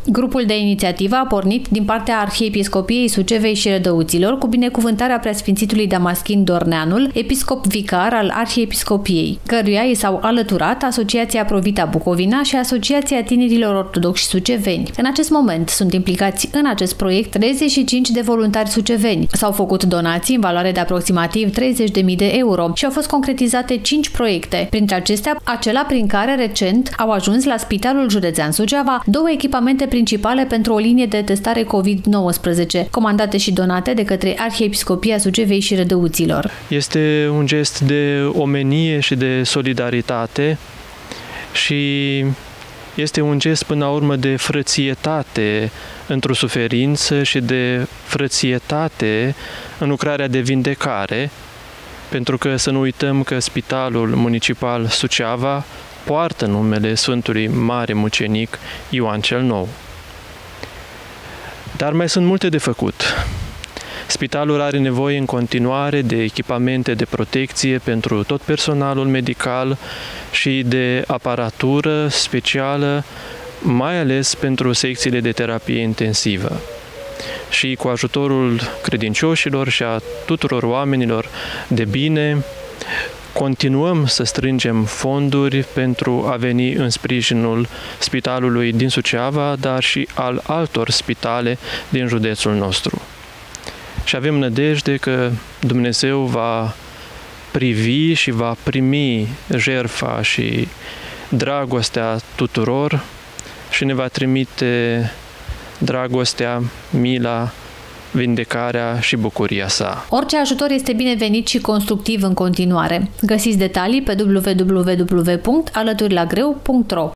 Grupul de inițiativă a pornit din partea Arhiepiscopiei Sucevei și Rădăuților cu binecuvântarea preasfințitului Damaschin Dorneanul, episcop vicar al Arhiepiscopiei, căruia i s-au alăturat Asociația Provita Bucovina și Asociația Tinerilor Ortodoxi Suceveni. În acest moment sunt implicați în acest proiect 35 de voluntari suceveni. S-au făcut donații în valoare de aproximativ 30.000 de euro și au fost concretizate 5 proiecte, printre acestea acela prin care recent au ajuns la Spitalul Județean Suceava 2 echipamente principale pentru o linie de testare COVID-19, comandate și donate de către Arhiepiscopia Sucevei și Rădăuților. Este un gest de omenie și de solidaritate și este un gest până la urmă de frățietate într-o suferință și de frățietate în lucrarea de vindecare, pentru că să nu uităm că Spitalul Municipal Suceava poartă numele Sfântului Mare Mucenic Ioan cel Nou. Dar mai sunt multe de făcut. Spitalul are nevoie în continuare de echipamente de protecție pentru tot personalul medical și de aparatură specială, mai ales pentru secțiile de terapie intensivă. Și cu ajutorul credincioșilor și a tuturor oamenilor de bine, continuăm să strângem fonduri pentru a veni în sprijinul spitalului din Suceava, dar și al altor spitale din județul nostru. Și avem nădejde că Dumnezeu va privi și va primi jertfa și dragostea tuturor și ne va trimite dragostea, mila, vindecarea și bucuria sa. Orice ajutor este binevenit și constructiv în continuare. Găsiți detalii pe www.alăturilagreu.ro.